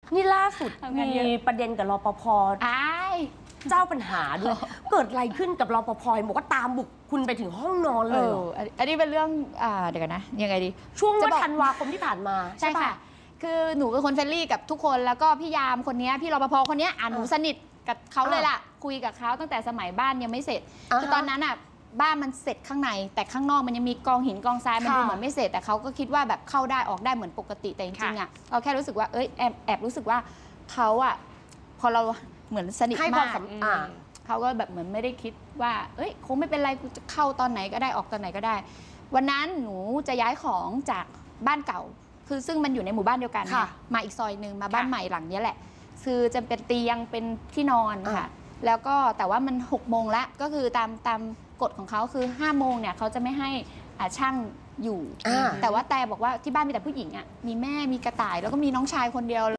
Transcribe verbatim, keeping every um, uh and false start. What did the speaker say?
นี่ล่าสุดมีประเด็นกับรปภเจ้าปัญหาด้วยเกิดอะไรขึ้นกับรปภบอกว่าตามบุกคุณไปถึงห้องนอนเลยอันนี้เป็นเรื่องเดี๋ยวกันนะยังไงดีช่วงวันธันวาคมที่ผ่านมาใช่ค่ะคือหนูเป็นคนเฟรนลี่กับทุกคนแล้วก็พี่ยามคนนี้พี่รปภคนนี้อ่านหนูสนิทกับเขาเลยล่ะคุยกับเขาตั้งแต่สมัยบ้านยังไม่เสร็จคือตอนนั้นอ่ะบ้านมันเสร็จข้างในแต่ข้างนอกมันยังมีกองหินกองทรายมันดูเหมือนไม่เสร็จแต่เขาก็คิดว่าแบบเข้าได้ออกได้เหมือนปกติแต่จริงๆอ่ะเราแค่รู้สึกว่าเอ้ยแอบแอบรู้สึกว่าเขาอ่ะพอเราเหมือนสนิทมากเขาก็แบบเหมือนไม่ได้คิดว่าเอ้ยคงไม่เป็นไรกูจะเข้าตอนไหนก็ได้ออกตอนไหนก็ได้วันนั้นหนูจะย้ายของจากบ้านเก่าคือซึ่งมันอยู่ในหมู่บ้านเดียวกันมาอีกซอยหนึ่งมาบ้านใหม่หลังนี้แหละคือจะเป็นเตียงเป็นที่นอนค่ะแล้วก็แต่ว่ามันหกโมงแล้วก็คือตามตามกฎของเขาคือห้าโมงเนี่ยเขาจะไม่ให้ช่างอยู่แต่ว่าแต่บอกว่าที่บ้านมีแต่ผู้หญิงอ่ะมีแม่มีกระต่ายแล้วก็มีน้องชายคนเดียว